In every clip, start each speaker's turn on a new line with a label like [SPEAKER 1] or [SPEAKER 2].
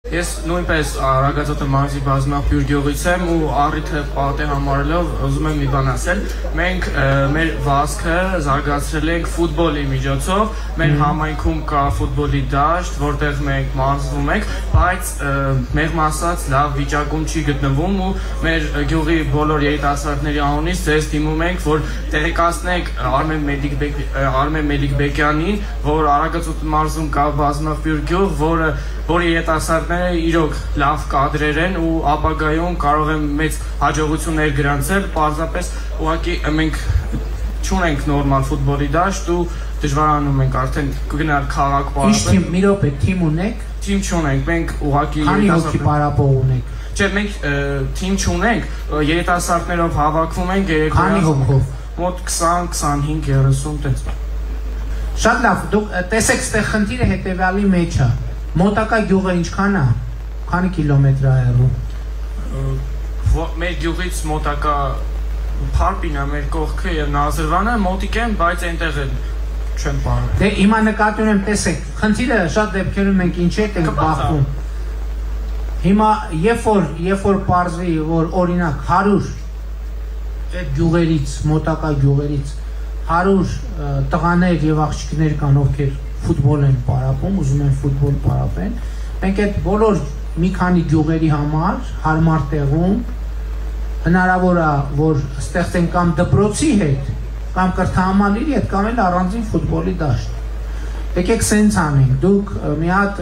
[SPEAKER 1] Ես նույնպես Արագածոտ մարզի բազմապյուր գյուղից եմ ու առիթը պատե համարելով ուզում եմ մի բան ասել։ Մենք մեր վազքը զարգացրել ենք ֆուտբոլի միջոցով, մեր համայնքում կա ֆուտբոլի դաշտ, որտեղ մենք մարզվում ենք, բայց մեղմ ասած լավ վիճակում չի գտնվում ու մեր գյուղի բոլոր երիտասարդների անունից ձեզ դիմում ենք, որ տեղեկացնեք Արմեն Մելիքբեկյանին, որ Արագածոտ մարզում կա բազմապյուր գյուղ, որի երիտասարդները իրոք լավ կադրեր են ու ապագայում կարող են մեծ հաջողություններ գրանցել, պարզապես ուղղակի մենք չունենք նորմալ ֆուտբոլի դաշտ ու դժվարանում ենք արդեն գնալ քաղաք պարապել։
[SPEAKER 2] Ինչ թիմ, մի րոպե, թիմ ունեք։
[SPEAKER 1] Թիմ չունենք, մենք ուղղակի
[SPEAKER 2] քանի հոգի պարապող ունեք։
[SPEAKER 1] Չէ, մենք թիմ չունենք, երիտասարդներով հավաքվում ենք երեկոյան։
[SPEAKER 2] Քանի հոգով։
[SPEAKER 1] Մոտ 20, 25, 30 տես։
[SPEAKER 2] Շատ լավ, դուք տեսեք, ստեղ խնդիրը հետևյալի մեջ է։ Մոտակա գյուղը ինչքան է։ Քանի կիլոմետր է հեռու։
[SPEAKER 1] Մեր գյուղից մոտակա Փարպին է մեր կողքը եւ Նազրվանը մոտիկ են, բայց այնտեղ չեն պարում։
[SPEAKER 2] Դե հիմա նկատի ունեմ, տեսեք, խնդիրը շատ դեպքերում մենք ինչ ենք բախվում։ Հիմա երբ որ պարզվի, որ օրինակ 100 այդ գյուղերից, մոտակա գյուղերից 100 տղաներ եւ աղջիկներ կան, ովքեր ֆուտբոլ են պարապում, ուզում են ֆուտբոլ պարապեն, մենք այդ բոլոր մի քանի գյուղերի համար հարմար տեղում հնարավոր է, որ ստեղծենք կամ դպրոցի հետ, կամ կրթահամալիրի հետ, կամ էլ առանձին ֆուտբոլի դաշտ։ Եկեք սենց անենք, դուք մի հատ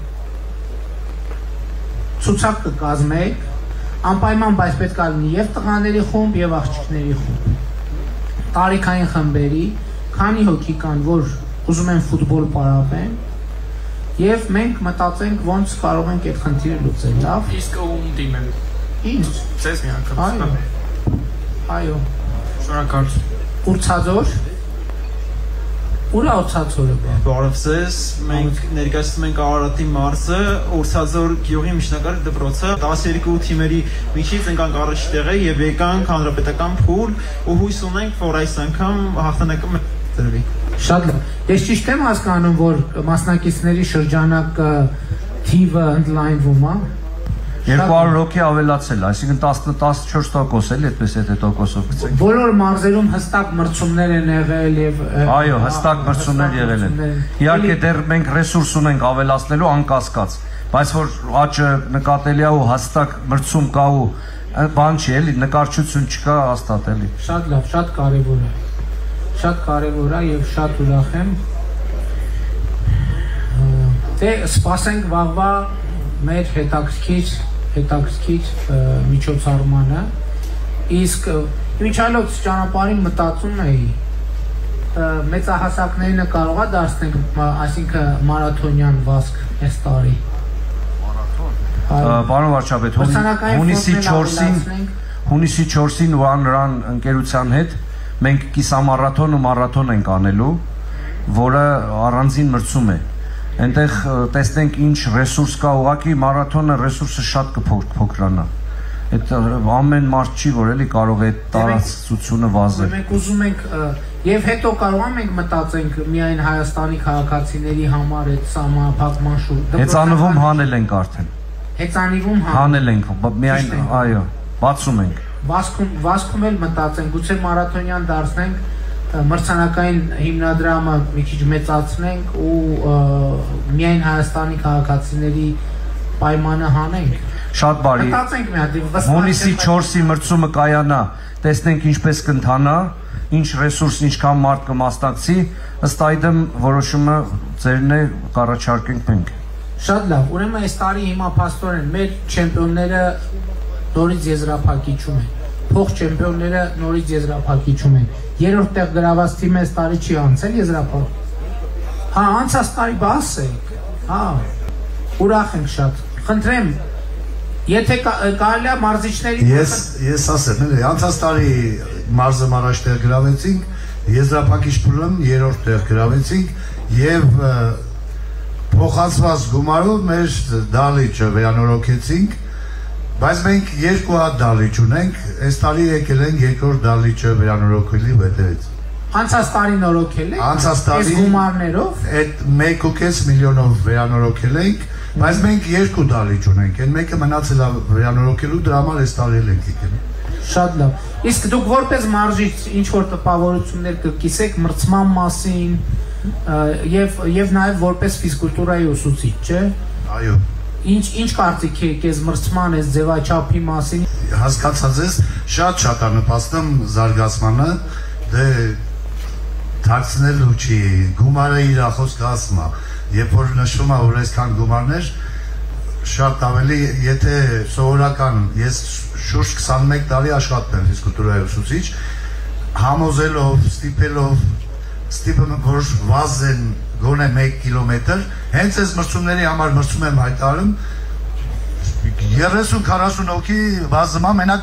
[SPEAKER 2] ցուցակ կկազմեք, անպայման բայց պետք է լինի եւ տղաների խումբ եւ աղջիկների խումբ։ Տարիքային խմբերի, քանի հոգի կան, որ ուզում են ֆուտբոլ պարապեն եւ մենք մտածենք ոնց կարող ենք այդ խնդիրը լուծել, լավ։
[SPEAKER 1] Իսկ ում դիմեմ։
[SPEAKER 2] Ինչ։
[SPEAKER 1] Ձեզ մի անգամ։
[SPEAKER 2] Այո։
[SPEAKER 1] Շնորհակալություն։
[SPEAKER 2] Ուրցաձոր։ Ուր է Ուրցաձորը։
[SPEAKER 3] Բարև ձեզ, մենք ներկայացնում ենք Արարատի մարզը, Ուրցաձոր գյուղի միջնակարգ դպրոցը, 12 թիմերի միջից ընկանք առաջի տեղը եւ եկանք հանրապետական փուլ ու հույս ունենք, որ այս անգամ հաղթանակը տրվի։
[SPEAKER 2] Շատ լավ։ Ես ճիշտ եմ հասկանում, որ մասնակիցների շրջանակը թիվը ընդլայնվում է։
[SPEAKER 4] 200 հոգի ավելացել, այսինքն 14% էլի, այդպես եթե տոկոսով գցենք։
[SPEAKER 2] Բոլոր մարզերում հստակ մրցումներ են եղել եւ
[SPEAKER 4] այո, հստակ մրցումներ եղել են։ Իհարկե դեռ մենք ռեսուրս ունենք ավելացնելու անկասկած, բայց որ աճը նկատելի է ու հստակ մրցում կա ու բան չի էլի, նկարչություն չկա հաստատ էլի։
[SPEAKER 2] Շատ լավ, շատ կարեւոր է։ Շատ կարևոր է եւ շատ ուրախ եմ։ Դե սպասենք վաղվա մեր հետաքրքիր միջոցառմանը։ Իսկ միջալոց ճանապարհին մտածում էի մեծահասակներին կարողա դարձնենք, այսինքն մարաթոնյան վազք այս տարի։
[SPEAKER 4] Պարոն վարչապետ, հունիսի 4-ին One Run ընկերության հետ մենք կիսամարաթոն ու մարաթոն ենք անելու, որը առանձին մրցում է։ Այնտեղ տեսնենք ինչ ռեսուրս կա, ուղղակի մարաթոնը ռեսուրսը շատ կփոքրանա։ Այդ ամեն մարդ չի, որ էլի կարող է այդ տարածությունը վազել։
[SPEAKER 2] Մենք ուզում ենք եւ հետո կարող ենք մտածենք միայն Հայաստանի քաղաքացիների համար այդ սահմանափակման շուրջ։
[SPEAKER 4] Հեծանվում հանել ենք արդեն։
[SPEAKER 2] Հեծանիվում
[SPEAKER 4] հանել ենք, միայն այո, բացում ենք։
[SPEAKER 2] Վազքում էլ մտածենք, գուցե մարաթոնյան դարձնենք, մրցանակային հիմնադրամը մի քիչ մեծացնենք ու միայն Հայաստանի քաղաքացիների պայմանը հանենք։
[SPEAKER 4] Շատ բարի։
[SPEAKER 2] Մտածենք մի հատ։
[SPEAKER 4] Հունիսի 4-ի մրցումը կայանա, տեսնենք ինչպես կընթանա, ինչ ռեսուրս, ինչքան մարդ կմասնակցի, ըստ այդմ որոշումը ձերն է կառաջարկենք մենք։
[SPEAKER 2] Շատ լավ, ուրեմն այս տարի հիմա փաստորեն մեր չեմպիոնները նորից եզրափակիչում են։ Փող չեմպիոնները նորից եզրափակիչում են։ Երրորդ տեղ գրաված թիմը այս տարի չի անցել եզրափակ։ Հա, անցած տարի բաս եք։ Հա, ուրախ ենք շատ։ Խնդրեմ, եթե կարելի է մարզիչների
[SPEAKER 5] Ես ասեմ, էլի, անցած տարի մարզը առաջ տեղ գրավեցինք, եզրափակիչ փուլում երրորդ տեղ գրավեցինք եւ փոխանցված գումարով մեր դալիճը վերանորոգեցինք։ Բայց մենք երկու հատ դալիճ ունենք, այս տարի եկել ենք երկրորդ դալիճը վերանորոգելու հետևից։
[SPEAKER 2] Անցած տարի նորոգել եք։
[SPEAKER 5] Անցած տարի
[SPEAKER 2] այս գումարներով
[SPEAKER 5] այդ 1.5 միլիոնով վերանորոգել ենք, Բայց մենք երկու դալիճ ունենք, այն մեկը մնացել է վերանորոգելու, դրա համար այս տարի ենք եկել։
[SPEAKER 2] Շատ լավ։ Իսկ դուք որպես մարզիչ ինչ որ տպավորություններ կկիսեք մրցման մասին եւ նաեւ որպես ֆիզկուլտուրայի ուսուցիչ, չէ՞։
[SPEAKER 5] Այո։
[SPEAKER 2] Ինչ կարծիք եք այս մրցման, այս ձևաչափի մասին։
[SPEAKER 5] Հասկացած ես, շատ է նպաստում զարգացմանը, դե թաքցնելու չի, գումարը իր խոսքը ասում է, երբ որ նշվում է, որ այսքան գումարներ, շատ ավելի, եթե սովորական, ես շուրջ 21 տարի աշխատում եմ ֆիզկուլտուրայի ուսուցիչ, համոզելով, ստիպում որ վազեն գոնե 1 կիլոմետր, հենց այս մրցումների համար մրցում եմ հայտարարում 30-40 հոգի վազում է մենակ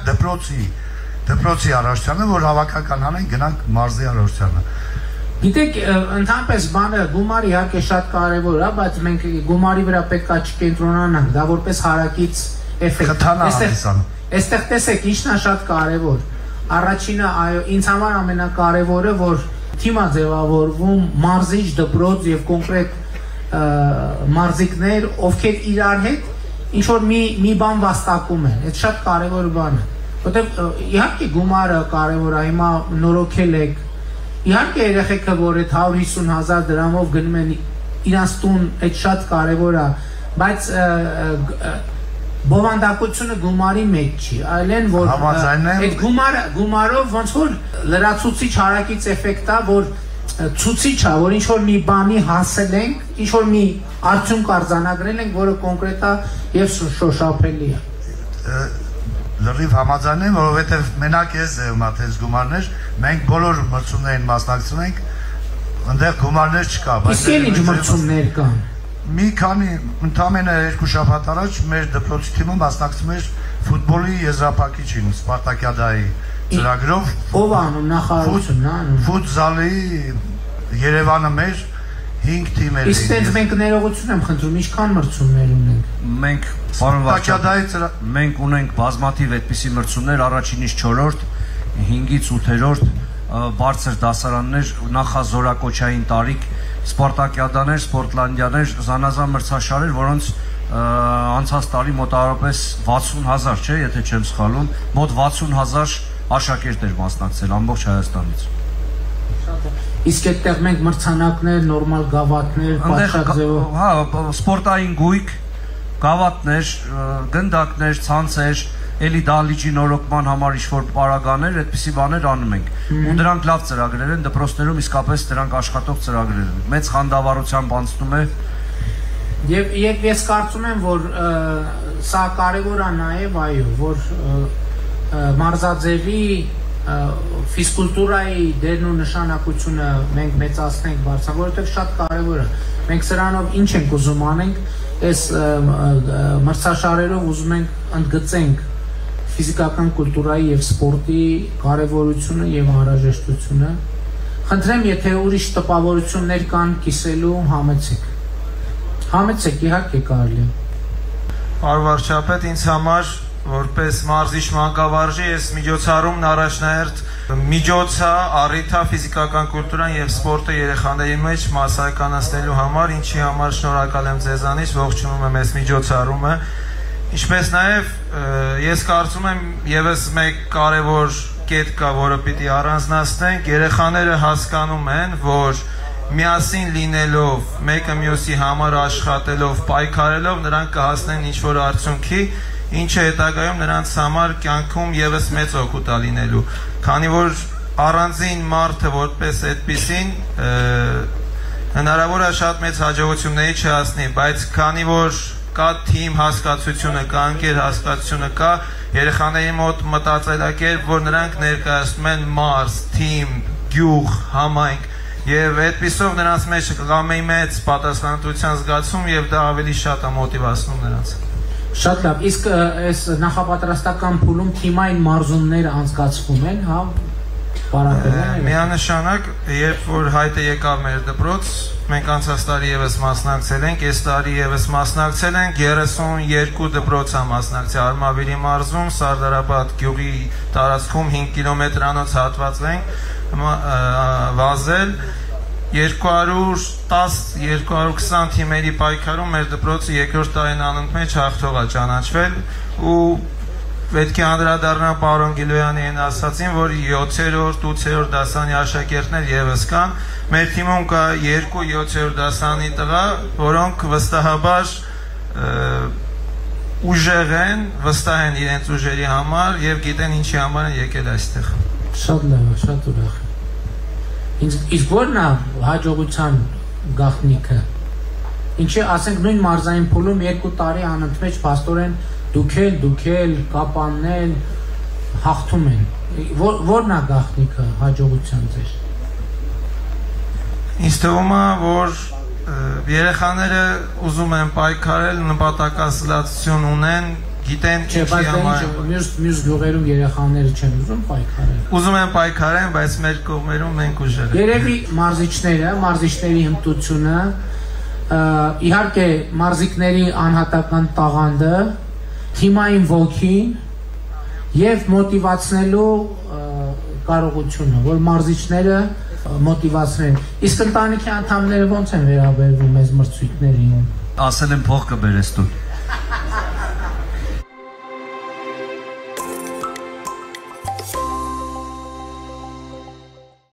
[SPEAKER 5] դպրոցի առաջությանը, որ հավաքական անեն գնանք մարզի առաջությանը։
[SPEAKER 2] Գիտեք, ընդհանրապես բանը գումարը իհարկե շատ կարևոր է, բայց մենք գումարի վրա պետք է չկենտրոնանանք, դա որպես հարակից էֆեկտ։ Այստեղ տեսեք, ինչն է շատ կարևոր։ Առաջինը, այո, ինձ համար ամենակարևորը, որ թիմա ձևավորվում մարզիչ, դպրոց եւ կոնկրետ մարզիկներ, ովքեր իրար հետ ինչ որ մի բան վաստակում են։ Այդ շատ կարևոր բան է։ Որտեւ իհարկե գումարը կարևոր է, հիմա նորոգել եք։ Իհարկե երեխեքը, որ այդ 150,000 դրամով գնում են իրանց տուն, այդ շատ կարևոր է, բայց բովանդակությունը գումարի մեջ չի, այլ են որ այդ գումարով ոնց որ լրացուցիչ հարակից էֆեկտ է, որ ցուցիչ է, որ ինչ որ մի բանի հասել ենք, ինչ որ մի արդյունք արձանագրել ենք, որը կոնկրետ է եւ շոշափելի է։
[SPEAKER 5] Լրիվ համաձայն եմ, որովհետեւ մենակ ես եմ ատես գումարներ, մենք բոլոր մրցումներին մասնակցում ենք, այնտեղ գումարներ չկա,
[SPEAKER 2] բայց ինչ մրցումներ կան։
[SPEAKER 5] Մի քանի ընդամենը 2 շաբաթ առաջ մեր դպրոցի թիմը մասնակցում էր ֆուտբոլի եզրափակիչին, Սպարտակիադայի ծրագրով։ Ով
[SPEAKER 2] անում նախարարությունն է անում։
[SPEAKER 5] Ֆուտզալի Երևանը մեր 5 թիմեր։
[SPEAKER 2] Իսկ դες մենք ներողություն եմ խնդրում, ինչքան մրցումներ ունենք։
[SPEAKER 4] Մենք պարոն Վարչապետ, մենք ունենք բազմաթիվ այդպիսի մրցումներ, առաջինից 4-րդ, 5-ից 8-րդ բարձր դասարաններ, նախազորակոչային տարիք, Սպարտակիադաներ, Սպորտլանդիաներ, զանազան մրցաշարեր, որոնց անցած տարի մոտավորապես 60,000, չէ, եթե չեմ սխալվում, մոտ 60,000 աշակերտներ մասնակցել ամբողջ Հայաստանից։
[SPEAKER 2] Իսկ այդտեղ մենք մրցանակներ, նորմալ գավաթներ, պատշաձևով։
[SPEAKER 4] Հա, սպորտային գույք, գավաթներ, գնդակներ, ցանցեր, էլի դալիճի նորոգման համար ինչ-որ պարագաներ, այդպիսի բաներ անում ենք։ Ու դրանք լավ ծրագրեր են, դպրոցներում իսկապես դրանք աշխատող ծրագրեր են։ Մեծ խանդավառությամբ անցնում է։
[SPEAKER 2] Եվ ես կարծում եմ, որ սա կարևոր է նաև, այո, որ մարզաձևի ֆիզկուլտուրայի դերն ու նշանակությունը մենք մեծացնենք, որովհետև շատ կարևոր է։ Մենք սրանով ինչ ենք ուզում անենք, այս մրցաշարերով ուզում ենք ընդգծենք ֆիզիկական կուլտուրայի եւ սպորտի կարևորությունը եւ անհրաժեշտությունը։ Խնդրեմ, եթե ուրիշ տպավորություններ կան կիսելու, համեցեք։ Համեցեք, իհարկե կարելի է։
[SPEAKER 3] Պարոն Վարչապետ, ինձ համար որպես մարզիչ մանկավարժի ես միջոցառումն առաջնահերթ միջոց է, առիթ է ֆիզիկական կուլտուրան եւ սպորտը երեխաների մեջ մասսայականացնելու համար, ինչի համար շնորհակալ եմ ձեզանից, ողջունում եմ այս միջոցառումը։ Ինչպես նաև ես կարծում եմ եւս մեկ կարևոր կետ կա, որը պիտի առանձնացնենք, երեխաները հասկանում են, որ միասին լինելով, մեկը մյուսի համար աշխատելով, պայքարելով, նրանք կհասնեն ինչ-որ արդյունքի, ինչը հետագայում նրանց համար կյանքում եւս մեծ օգուտ է լինելու, քանի որ առանձին մարդը որպես այդպիսին հնարավոր է շատ մեծ հաջողությունների չհասնի, բայց քանի որ կա թիմ հասկացությունը, կա ընկեր հասկացությունը, կա երեխաների մոտ մտածելակերպ, որ նրանք ներկայացնում են մարզ, թիմ, գյուղ, համայնք, եւ այդպիսով նրանց մեջ կա մեծ պատասխանատվության զգացում եւ դա ավելի շատ է մոտիվացնում նրանց։
[SPEAKER 2] Շատ լավ, իսկ այս նախապատրաստական փուլում թիմային մարզումներ անցկացվում են, հա,
[SPEAKER 3] միանշանակ, երբ որ հայտը եկավ մեր դպրոց, մենք անցած տարի եւս մասնակցել ենք, այս տարի եւս մասնակցել ենք, 32 դպրոց է մասնակցել Արմավիրի մարզում, Սարդարաբադ գյուղի տարածքում 5 կիլոմետրանոց հատված ենք վազել
[SPEAKER 6] 210-220 թիմերի պայքարում մեր դպրոցը երկրորդ տարին անընդմեջ հաղթող է ճանաչվել ու պետք է անդրադառնալ պարոն Գիլոյանի այն ասացին, որ 7-րդ, 8-րդ դասանի աշակերտներ եւս կան։ Մեր թիմում կա 2 7-րդ դասանի տղա, որոնք վստահաբար ուժեղ են, վստահ են իրենց ուժերի համար եւ գիտեն ինչի համար են եկել այստեղ։
[SPEAKER 2] Շատ լավ, շատ ուրախ։ Իսկ որն է հաջողության գաղտնիքը։ Ինչի ասենք նույն մարզային փուլում 2 տարի անընդմեջ փաստորեն դուք էլ կապաննել հաղթում են։ Որն է գաղտնիքը հաջողության ձեր։
[SPEAKER 6] Ինձ թվում է, որ երեխաները ուզում են պայքարել, նպատակասլացություն ունեն, գիտեն ինչի համար։
[SPEAKER 2] Մյուս գյուղերում երեխաները չեն ուզում պայքարել։
[SPEAKER 6] Ուզում են պայքարեն, բայց մեր կողմերում մենք ուժեղ ենք։
[SPEAKER 2] Երևի մարզիչների հմտությունը, իհարկե մարզիկների անհատական տաղանդը, թիմային ոգին եւ մոտիվացնելու կարողությունը, որ մարզիչները մոտիվացնեն։ Իսկ ընտանիքի անդամները ո՞նց են վերաբերվում այս մրցույթներին։
[SPEAKER 4] Ասել են փող կբերես դու։